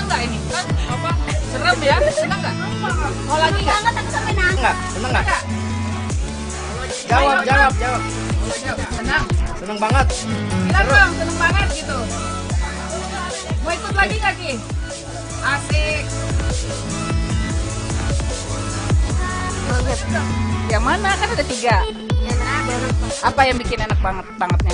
nggak ini? Kan apa? Serem ya? Senang nggak? Mau lagi nggak? Enggak, seneng nggak? Jawab. Senang. Seneng banget. Bilang dong, seneng banget gitu. Mau ikut lagi nggak Ki? Asik. Yang mana? Kan ada 3. Apa yang bikin enak bangetnya?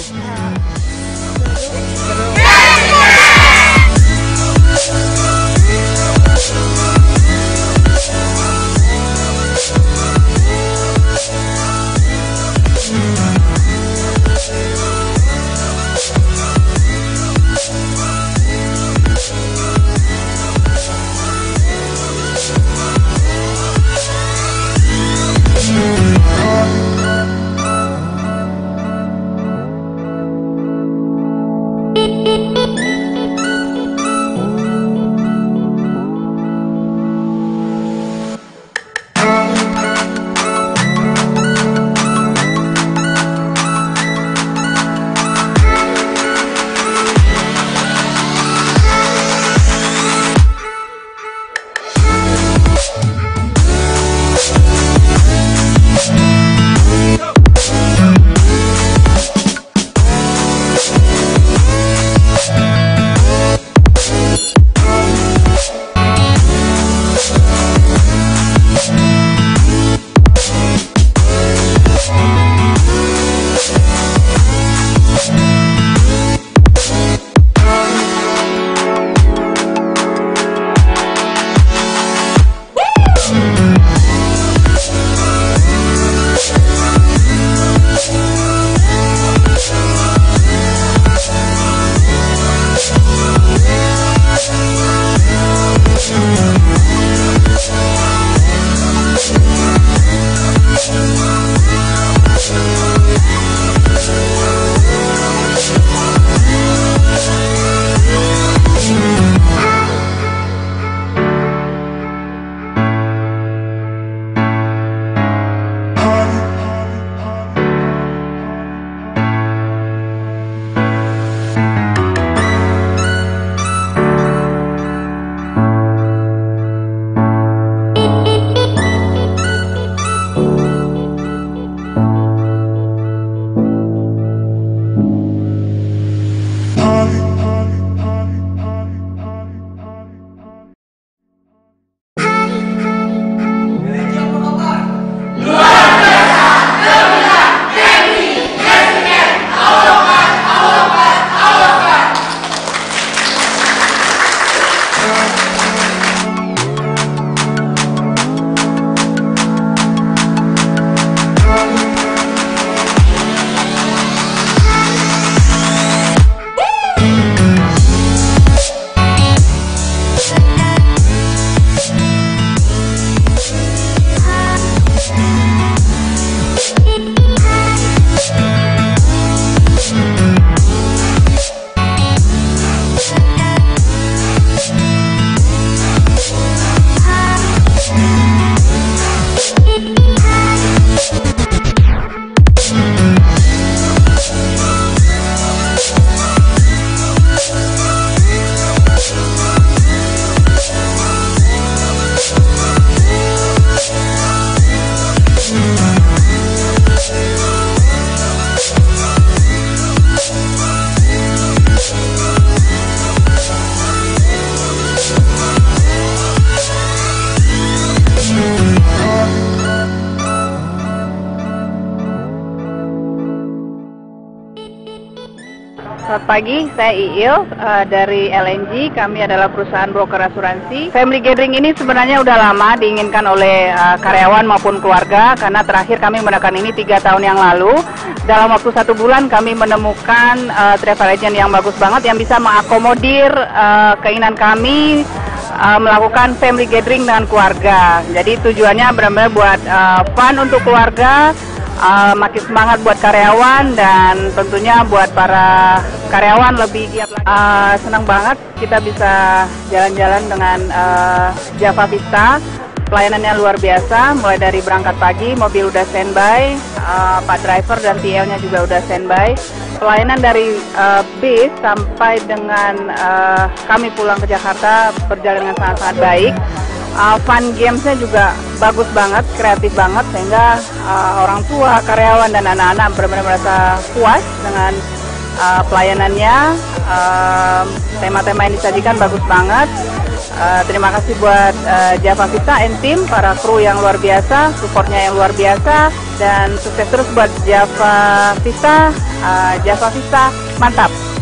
Selamat pagi, saya Iil dari LNG. Kami adalah perusahaan broker asuransi. Family gathering ini sebenarnya udah lama diinginkan oleh karyawan maupun keluarga, karena terakhir kami mengadakan ini 3 tahun yang lalu. Dalam waktu 1 bulan kami menemukan travel agent yang bagus banget yang bisa mengakomodir keinginan kami melakukan family gathering dengan keluarga. Jadi tujuannya benar-benar buat fun untuk keluarga, makin semangat buat karyawan, dan tentunya buat para karyawan lebih giat lagi. Senang banget kita bisa jalan-jalan dengan Java Vista. pelayanannya luar biasa, mulai dari berangkat pagi, mobil udah standby, Pak driver dan TL-nya juga udah standby. Pelayanan dari bis sampai dengan kami pulang ke Jakarta berjalan dengan sangat-sangat baik. Fun games-nya juga bagus banget, kreatif banget, sehingga orang tua, karyawan, dan anak-anak benar-benar merasa puas dengan pelayanannya. Tema-tema yang disajikan bagus banget. Terima kasih buat Java Vista and Team, para kru yang luar biasa, supportnya yang luar biasa, dan sukses terus buat Java Vista. Java Vista, mantap!